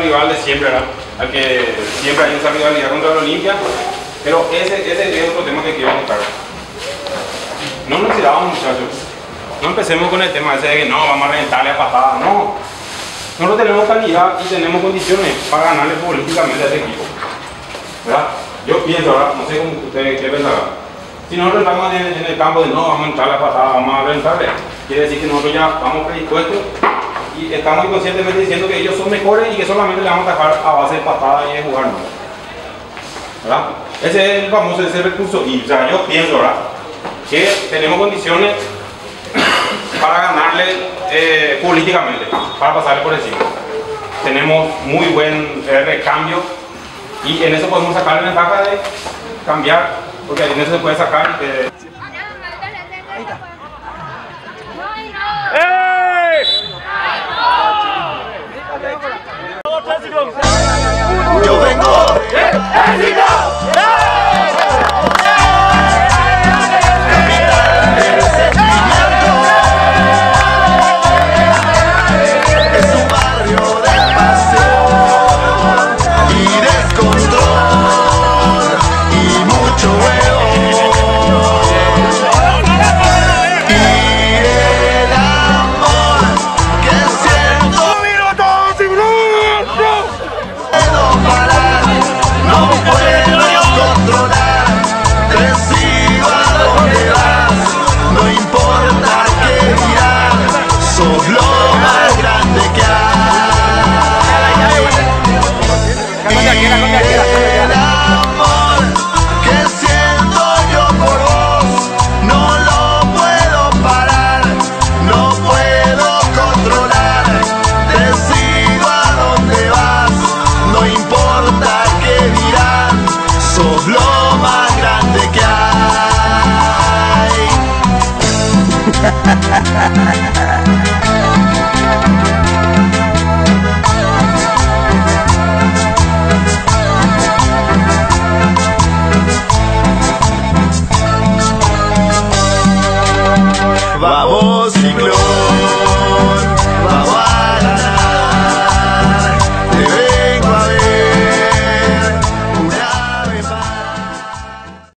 rival de siempre, ¿verdad? Al que siempre hay esa rivalidad contra el Olimpia, pero ese es otro tema que quiero tocar. No nos tiramos, muchachos. No empecemos con el tema ese de que no, vamos a reventarle a patadas, no. Nosotros tenemos calidad y tenemos condiciones para ganarle políticamente a este equipo, ¿verdad? Yo pienso, ¿verdad? No sé cómo ustedes qué pensarán. Si nosotros estamos en el campo de no, vamos a entrar a la pasada, vamos a reventarle, quiere decir que nosotros ya vamos predispuestos y estamos inconscientemente diciendo que ellos son mejores y que solamente le vamos a atacar a base de patada y de jugar, ¿no? ¿Verdad? Ese es el famoso, ese recurso. Y o sea, yo pienso, ¿verdad?, que tenemos condiciones para ganarle políticamente, para pasarle por encima. Tenemos muy buen recambio y en eso podemos sacar la ventaja de cambiar, porque en eso se puede sacar. Yo vengo de Ha ha ha ha ha.